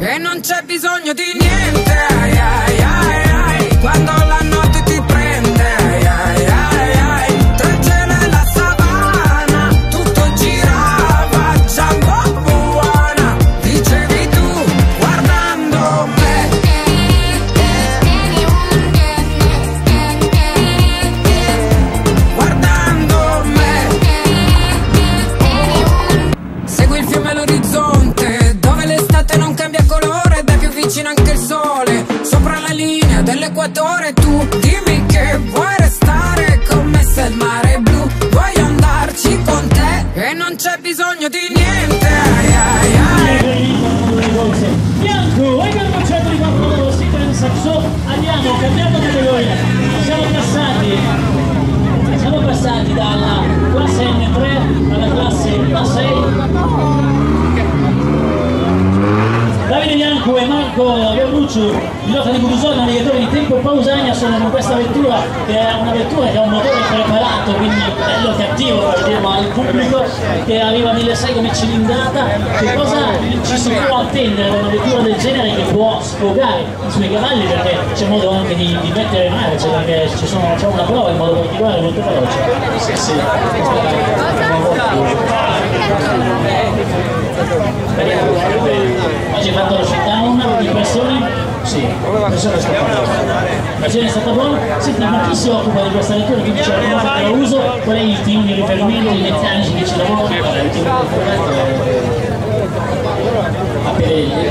e non c'è bisogno di niente, ai ai ai ai, quando la notte ti prende, ai ai ai ai, tra il cielo e la savana, tutto girava, Jumbo buona, dicevi tu, guardando me. Guardando me. Segui il fiume all'orizzonte, dove l'estate non cambia colore ed è più vicino anche il sole, sopra la linea dell'equatore. Tu dimmi che vuoi restare con me se il mare è blu, vuoi andarci con te e non c'è bisogno di niente, ai ai ai. Bianco, hai cominciato di quattro sequence saxo, abbiamo cambiato categoria, siamo passati dalla classe N3 alla classe A6. Davide Bianco e Marco Verruccio, pilota di Gurusol, navigatore di Tempo e Pausania, sono con questa vettura che è una vettura che ha un motore preparato, quindi bello cattivo, lo diremo al pubblico, che arriva 1600 come cilindrata. Che cosa ci si può attendere da una vettura del genere che può sfogare i suoi cavalli, perché c'è modo anche di mettere in aria, perché c'è una prova in modo particolare molto veloce. Sì. Oggi hai fatto lo shutdown, impressioni? Sì, l'impressione è stata buona. Senti, ma chi si occupa di questa vettura? Quindi c'è una cosa che la uso, qual è il team di riferimento, i meccanici che ci lavorano? Il team di riferimento a Perelli,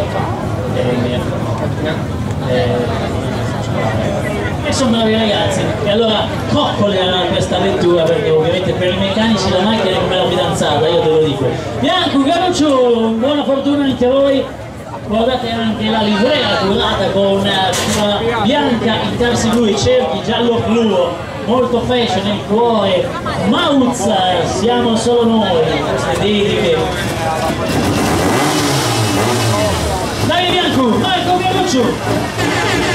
e sono bravi ragazzi, e allora coccolerà questa vettura, perché ovviamente per i meccanici la macchina è come la fidanzata, io te lo dico. Bianco, Garuccio, buona fortuna anche a voi. Guardate anche la livrea curata con bianca, intarsi blu, cerchi giallo fluo, molto fashion nel cuore. Mauz, siamo solo noi, queste dediche. Dai Bianco, Marco Garuccio.